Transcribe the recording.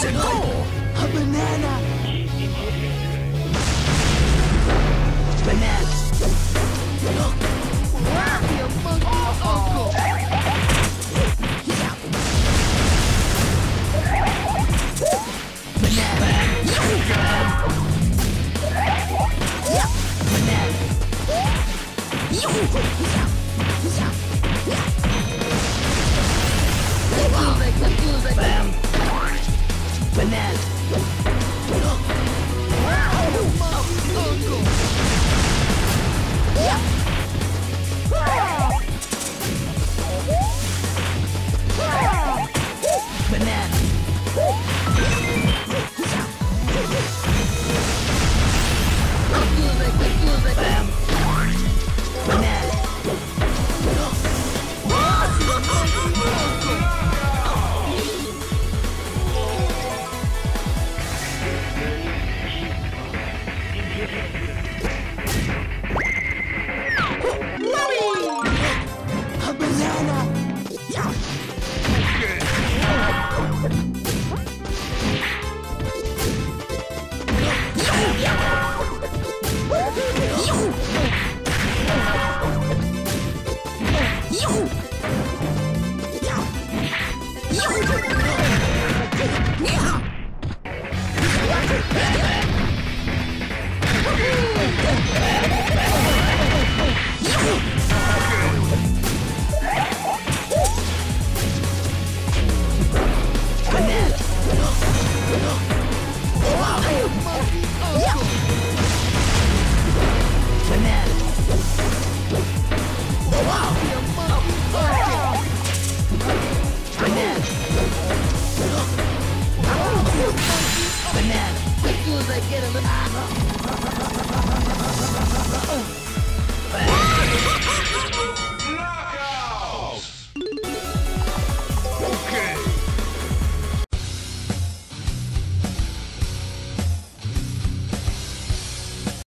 Let's go! A banana! Banana! Wow, you monkey uncle! Bam! Banana! Wow, you monkey uncle! Banana! Bam! Banana! A banana! As soon as I get him.